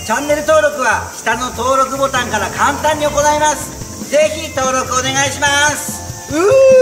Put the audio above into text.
チャンネル登録は下の登録ボタンから簡単に行います。ぜひ登録お願いします。